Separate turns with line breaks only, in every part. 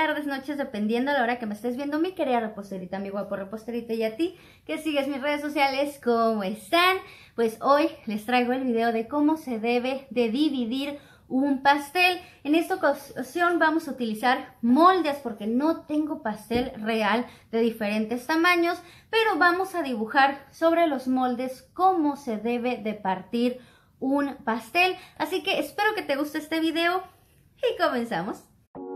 tardes, noches, dependiendo de la hora que me estés viendo, mi querida reposterita, mi guapo reposterita, y a ti que sigues mis redes sociales, ¿cómo están? Pues hoy les traigo el video de cómo se debe de dividir un pastel. En esta ocasión vamos a utilizar moldes porque no tengo pastel real de diferentes tamaños, pero vamos a dibujar sobre los moldes cómo se debe de partir un pastel. Así que espero que te guste este video y comenzamos.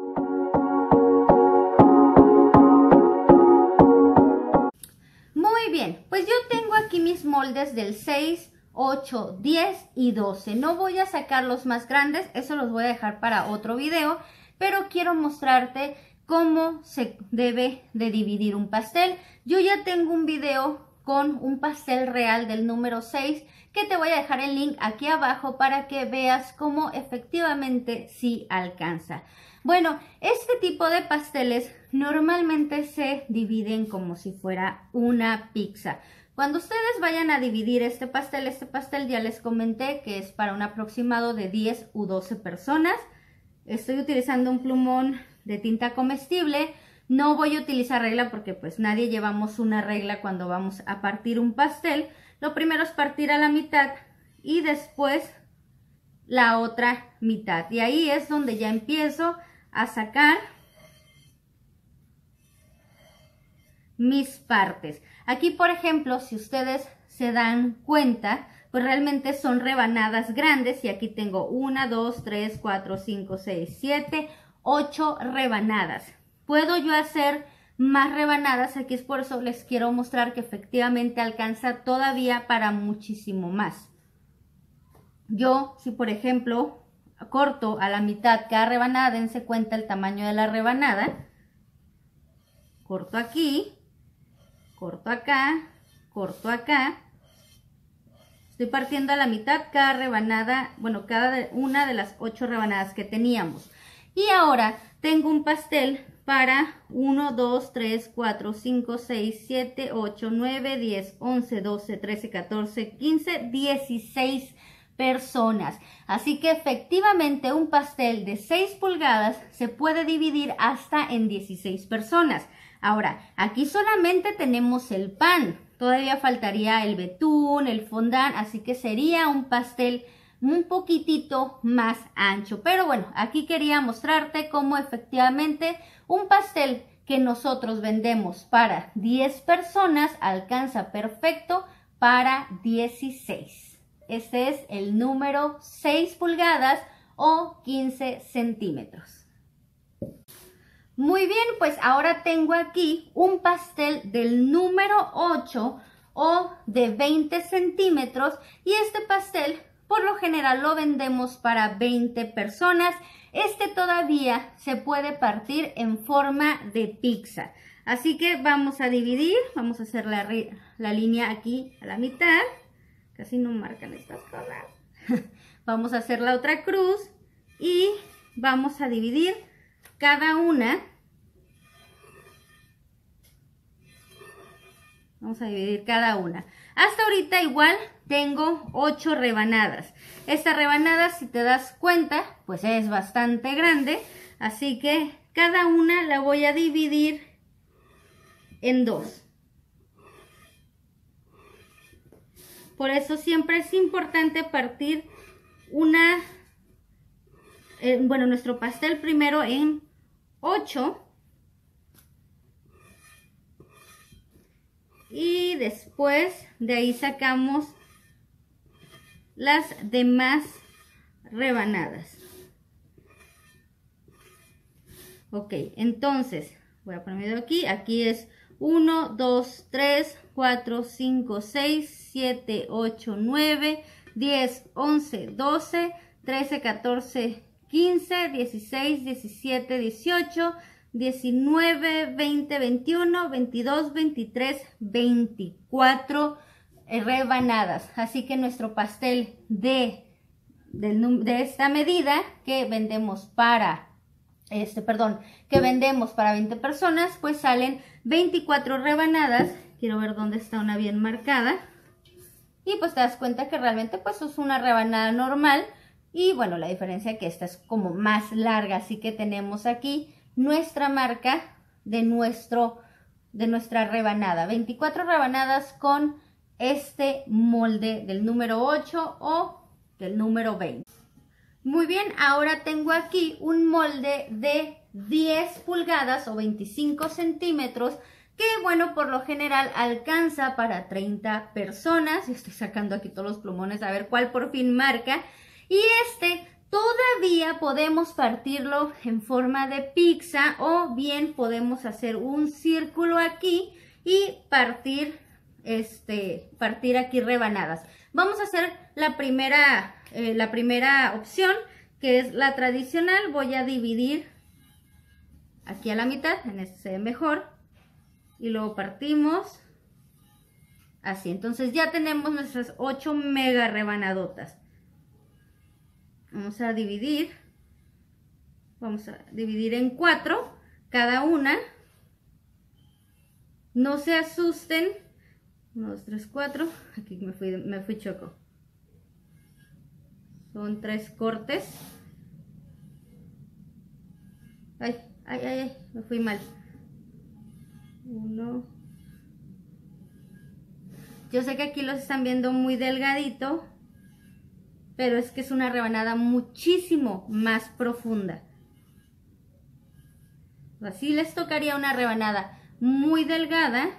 Muy bien, pues yo tengo aquí mis moldes del 6, 8, 10 y 12. No voy a sacar los más grandes, eso los voy a dejar para otro video, pero quiero mostrarte cómo se debe de dividir un pastel. Yo ya tengo un video con un pastel real del número 6 que te voy a dejar el link aquí abajo para que veas cómo efectivamente sí alcanza. Bueno, este tipo de pasteles normalmente se dividen como si fuera una pizza. Cuando ustedes vayan a dividir este pastel ya les comenté que es para un aproximado de 10 u 12 personas. Estoy utilizando un plumón de tinta comestible. No voy a utilizar regla porque pues nadie llevamos una regla cuando vamos a partir un pastel. Lo primero es partir a la mitad y después la otra mitad. Y ahí es donde ya empiezo a sacar mis partes. Aquí, por ejemplo, si ustedes se dan cuenta, pues realmente son rebanadas grandes. Y aquí tengo 1, 2, 3, 4, 5, 6, 7, 8 rebanadas. Puedo yo hacer más rebanadas, aquí es por eso les quiero mostrar que efectivamente alcanza todavía para muchísimo más. Yo, si por ejemplo corto a la mitad cada rebanada, dense cuenta el tamaño de la rebanada. Corto aquí, corto acá, corto acá. Estoy partiendo a la mitad cada rebanada, bueno, cada una de las 8 rebanadas que teníamos. Y ahora tengo un pastel para 1, 2, 3, 4, 5, 6, 7, 8, 9, 10, 11, 12, 13, 14, 15, 16 personas. Así que efectivamente un pastel de 6 pulgadas se puede dividir hasta en 16 personas. Ahora, aquí solamente tenemos el pan. Todavía faltaría el betún, el fondant, así que sería un pastel un poquitito más ancho. Pero bueno, aquí quería mostrarte cómo efectivamente un pastel que nosotros vendemos para 10 personas alcanza perfecto para 16. Este es el número 6 pulgadas o 15 centímetros. Muy bien, pues ahora tengo aquí un pastel del número 8 o de 20 centímetros y este pastel por lo general lo vendemos para 20 personas. Este todavía se puede partir en forma de pizza. Así que vamos a dividir, vamos a hacer la línea aquí a la mitad. Casi no marcan estas cosas. Vamos a hacer la otra cruz y vamos a dividir cada una. Vamos a dividir cada una. Hasta ahorita igual tengo 8 rebanadas. Esta rebanada, si te das cuenta, pues es bastante grande. Así que cada una la voy a dividir en 2. Por eso siempre es importante partir nuestro pastel primero en 8. Y después de ahí sacamos las demás rebanadas. Ok, entonces voy a poner aquí. Aquí es 1, 2, 3, 4, 5, 6, 7, 8, 9, 10, 11, 12, 13, 14, 15, 16, 17, 18, 19, 20, 21, 22, 23, 24 rebanadas. Así que nuestro pastel de esta medida que vendemos para que vendemos para 20 personas, pues salen 24 rebanadas. Quiero ver dónde está una bien marcada. Y pues te das cuenta que realmente pues es una rebanada normal. Y bueno, la diferencia es que esta es como más larga, así que tenemos aquí nuestra marca de nuestra rebanada. 24 rebanadas con este molde del número 8 o del número 20. Muy bien, ahora tengo aquí un molde de 10 pulgadas o 25 centímetros que, bueno, por lo general alcanza para 30 personas. Y estoy sacando aquí todos los plumones a ver cuál por fin marca. Y todavía podemos partirlo en forma de pizza o bien podemos hacer un círculo aquí y partir aquí rebanadas. Vamos a hacer la primera opción, que es la tradicional. Voy a dividir aquí a la mitad, en este se ve mejor, y luego partimos así. Entonces ya tenemos nuestras 8 mega rebanadotas. Vamos a dividir en 4 cada una. No se asusten. 1, 2, 3, 4. Aquí me fui choco. Son 3 cortes. Ay, me fui mal. 1. Yo sé que aquí los están viendo muy delgadito, pero es que es una rebanada muchísimo más profunda. Así les tocaría una rebanada muy delgada,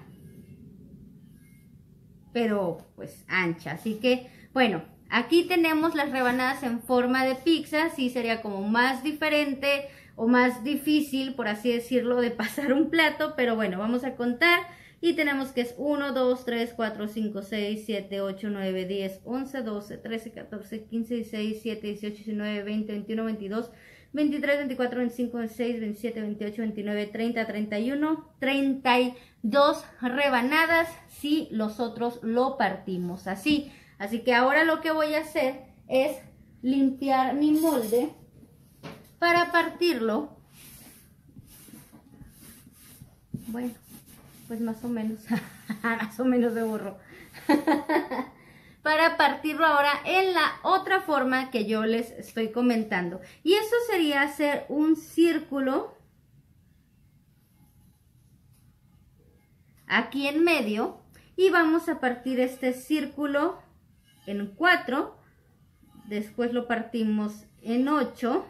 pero pues ancha. Así que, bueno, aquí tenemos las rebanadas en forma de pizza. Sí sería como más diferente o más difícil, por así decirlo, de pasar un plato, pero bueno, vamos a contar. Y tenemos que es 1, 2, 3, 4, 5, 6, 7, 8, 9, 10, 11, 12, 13, 14, 15, 16, 17, 18, 19, 20, 21, 22, 23, 24, 25, 26, 27, 28, 29, 30, 31, 32 rebanadas si los otros lo partimos así. Así que ahora lo que voy a hacer es limpiar mi molde para partirlo. Bueno, pues más o menos, más o menos de burro. Para partirlo ahora en la otra forma que yo les estoy comentando. Y eso sería hacer un círculo aquí en medio. Y vamos a partir este círculo en 4. Después lo partimos en 8.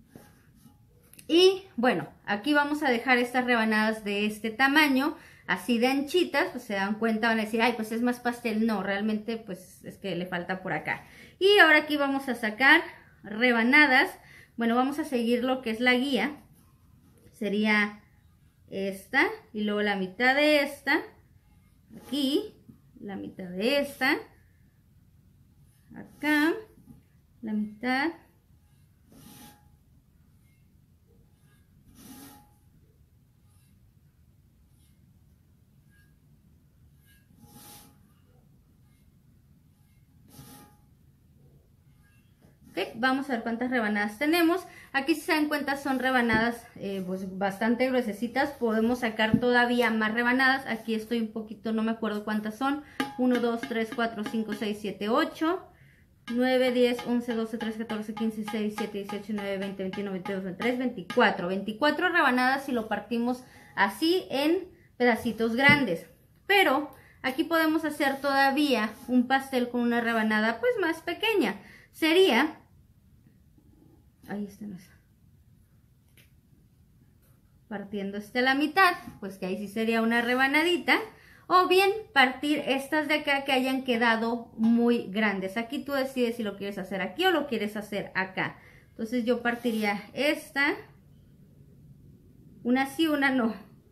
Y bueno, aquí vamos a dejar estas rebanadas de este tamaño, así de anchitas. Pues se dan cuenta, van a decir, ay, pues es más pastel. No, realmente pues es que le falta por acá. Y ahora aquí vamos a sacar rebanadas. Bueno, vamos a seguir lo que es la guía. Sería esta y luego la mitad de esta. Aquí, la mitad de esta. Acá, la mitad. Okay, vamos a ver cuántas rebanadas tenemos. Aquí, si se dan cuenta, son rebanadas pues bastante gruesecitas. Podemos sacar todavía más rebanadas. Aquí estoy un poquito, no me acuerdo cuántas son. 1, 2, 3, 4, 5, 6, 7, 8, 9, 10, 11, 12, 13, 14, 15, 16, 17, 18, 19, 20, 21, 22, 23, 24. 24 rebanadas si lo partimos así en pedacitos grandes. Pero aquí podemos hacer todavía un pastel con una rebanada pues más pequeña. Sería... ahí está, no está. Partiendo a la mitad, pues que ahí sí sería una rebanadita. O bien partir estas de acá que hayan quedado muy grandes. Aquí tú decides si lo quieres hacer aquí o lo quieres hacer acá. Entonces yo partiría esta. Una sí, una no.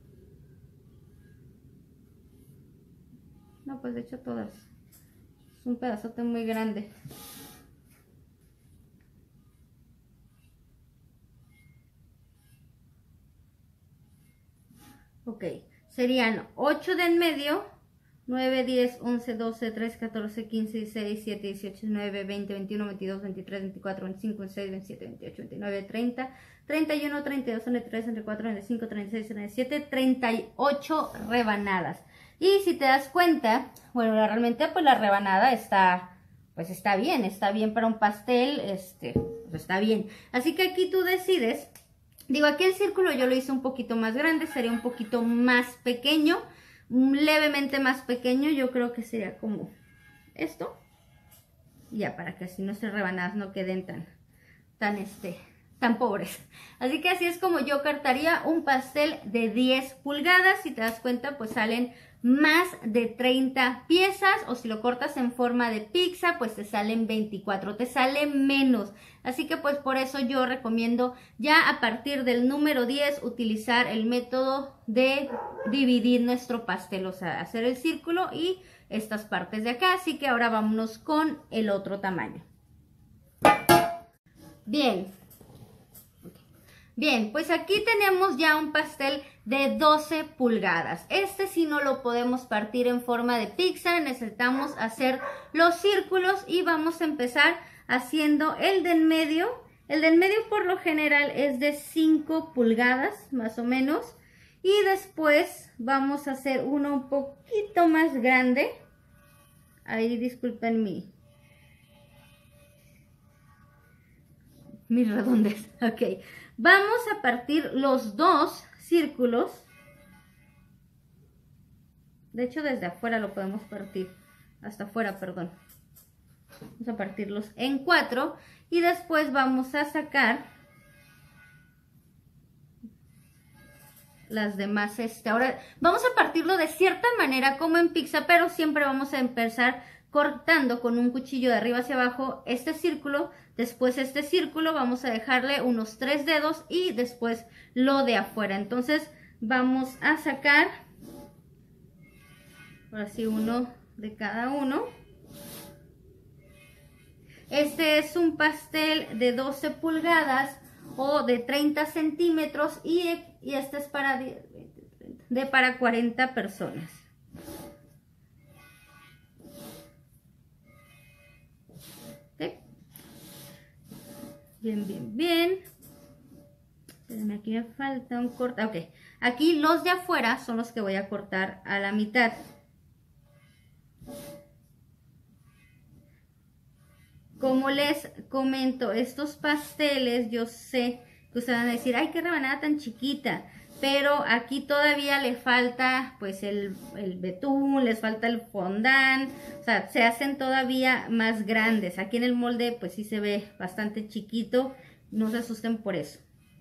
No, pues de hecho todas. Es un pedazote muy grande. Ok, serían 8 de en medio, 9, 10, 11, 12, 13, 14, 15, 16, 17, 18, 19, 20, 21, 22, 23, 24, 25, 26, 27, 28, 29, 30, 31, 32, 33, 34, 35, 36, 37, 38 rebanadas. Y si te das cuenta, bueno, realmente pues la rebanada está bien para un pastel, pues está bien. Así que aquí tú decides Digo, aquí el círculo yo lo hice un poquito más grande, sería un poquito más pequeño, levemente más pequeño, yo creo que sería como esto. Ya, para que así nuestras rebanadas no queden tan pobres. Así que así es como yo cortaría un pastel de 10 pulgadas. Si te das cuenta, pues salen más de 30 piezas, o si lo cortas en forma de pizza, pues te salen 24, te sale menos. Así que pues por eso yo recomiendo ya a partir del número 10 utilizar el método de dividir nuestro pastel, o sea, hacer el círculo y estas partes de acá. Así que ahora vámonos con el otro tamaño. Bien, pues aquí tenemos ya un pastel de 12 pulgadas. Este sí no lo podemos partir en forma de pizza, necesitamos hacer los círculos y vamos a empezar haciendo el de en medio. El de en medio por lo general es de 5 pulgadas más o menos. Y después vamos a hacer uno un poquito más grande. Ahí disculpen mis redondes. Ok. Vamos a partir los dos círculos. De hecho, desde afuera lo podemos partir. Hasta afuera, perdón. Vamos a partirlos en 4. Y después vamos a sacar las demás. Ahora vamos a partirlo de cierta manera como en pizza, pero siempre vamos a empezar cortando con un cuchillo de arriba hacia abajo este círculo, después este círculo, vamos a dejarle unos 3 dedos y después lo de afuera. Entonces vamos a sacar, ahora sí, uno de cada uno. Este es un pastel de 12 pulgadas o de 30 centímetros y este es para 40 personas. Bien. Espérenme, aquí me falta un corte. Ok, aquí los de afuera son los que voy a cortar a la mitad. Como les comento, estos pasteles, yo sé que ustedes van a decir, ay, qué rebanada tan chiquita. Pero aquí todavía le falta pues el betún, les falta el fondant, o sea, se hacen todavía más grandes. Aquí en el molde pues sí se ve bastante chiquito, no se asusten por eso.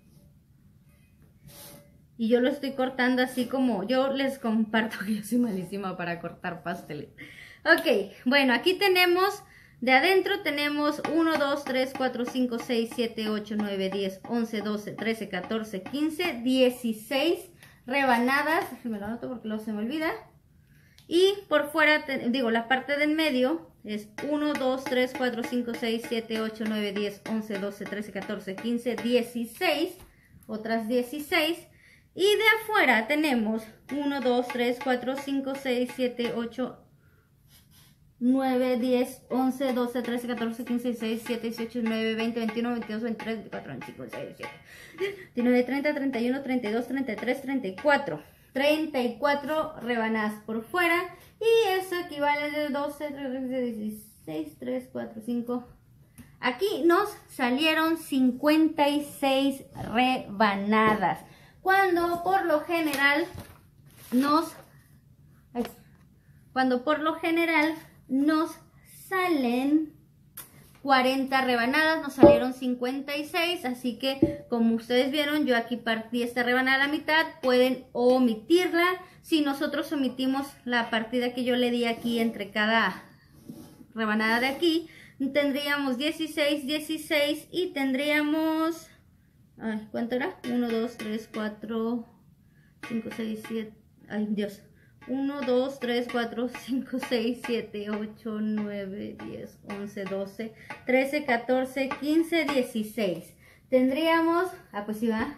Y yo lo estoy cortando así como yo les comparto que yo soy malísima para cortar pasteles. Ok, bueno, aquí tenemos, de adentro tenemos 1, 2, 3, 4, 5, 6, 7, 8, 9, 10, 11, 12, 13, 14, 15, 16 rebanadas. Me lo anoto porque luego se me olvida. Y por fuera, la parte del medio es 1, 2, 3, 4, 5, 6, 7, 8, 9, 10, 11, 12, 13, 14, 15, 16. Otras 16. Y de afuera tenemos 1, 2, 3, 4, 5, 6, 7, 8, 9, 10, 11, 12, 13, 14, 15, 16, 17, 18, 19, 20, 21, 22, 23, 24, 25, 26, 27, 29, 30, 31, 32, 33, 34. 34 rebanadas por fuera. Y eso equivale de 12, 13, 16, 3, 4, 5. Aquí nos salieron 56 rebanadas. Cuando por lo general nos salen 40 rebanadas, nos salieron 56, así que como ustedes vieron, yo aquí partí esta rebanada a la mitad, pueden omitirla. Si nosotros omitimos la partida que yo le di aquí entre cada rebanada de aquí, tendríamos 16, 16 y tendríamos, ¿cuánto era? 1, 2, 3, 4, 5, 6, 7, ay Dios, 1, 2, 3, 4, 5, 6, 7, 8, 9, 10, 11, 12, 13, 14, 15, 16. Tendríamos, pues sí va,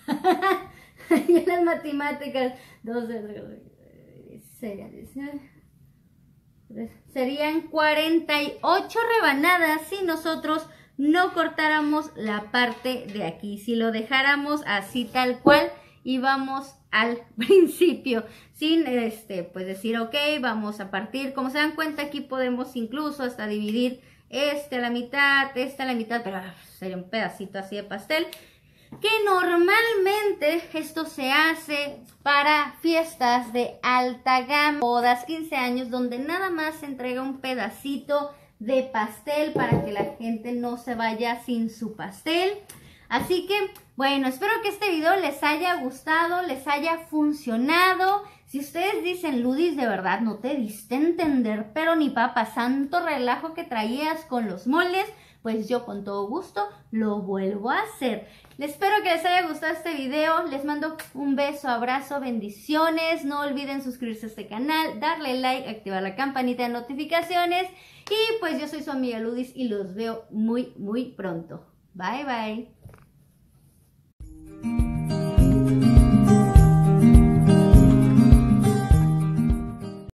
y las matemáticas, 12, 13, 19, serían 48 rebanadas si nosotros no cortáramos la parte de aquí. Si lo dejáramos así tal cual, íbamos al principio sin pues decir ok, vamos a partir. Como se dan cuenta, aquí podemos incluso hasta dividir a la mitad, a la mitad, pero sería un pedacito así de pastel. que normalmente esto se hace para fiestas de alta gama, bodas, 15 años, donde nada más se entrega un pedacito de pastel para que la gente no se vaya sin su pastel. Así que, bueno, espero que este video les haya gustado, les haya funcionado. Si ustedes dicen, Ludis, de verdad no te diste a entender, pero ni papa, santo relajo que traías con los moldes, pues yo con todo gusto lo vuelvo a hacer. Les espero que les haya gustado este video. Les mando un beso, abrazo, bendiciones. No olviden suscribirse a este canal, darle like, activar la campanita de notificaciones. Y pues yo soy su amiga Ludis y los veo muy pronto. Bye, bye.